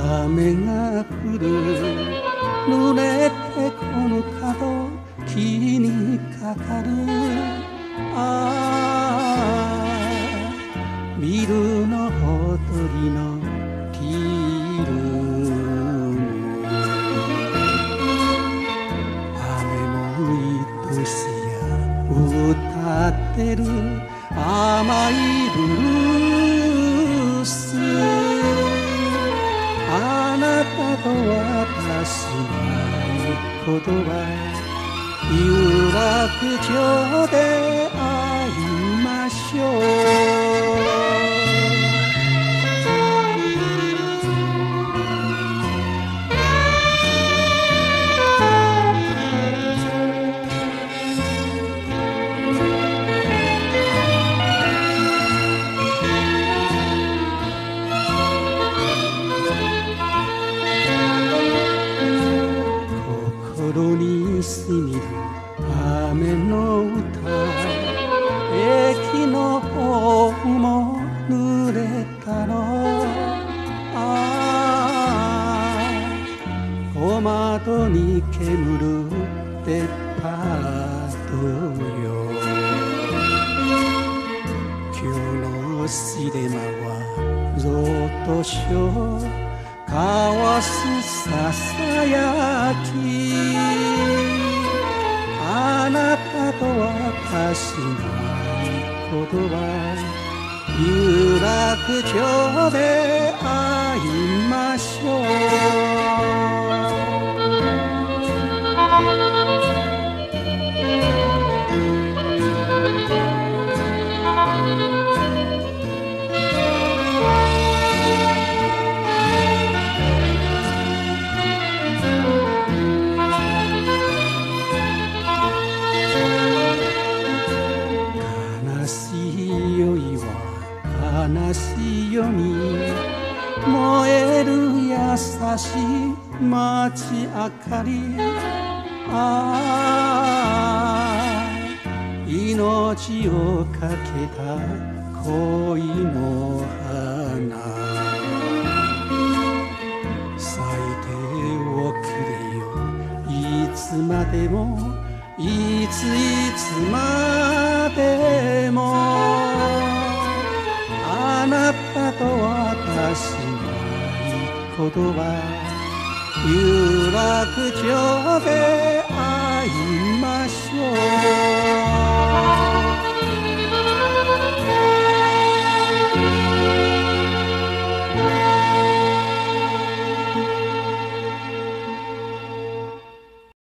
雨が降る濡れてこぬ角気にかかるビルのほとりのティールーム雨も愛しや歌ってる甘いブルースあなたと私の言葉有楽町で会いましょう心にしみる雨の歌駅のホームも濡れたの小窓に煙るデパートよ今日のシネマはゾッとしよう交わすささやきあなたと私の言葉有楽町で会いましょ悲しい夜に燃える優しい街明かり命をかけた恋の花咲いておくれよいつまでもいつまでもあなたと私の言葉有楽町で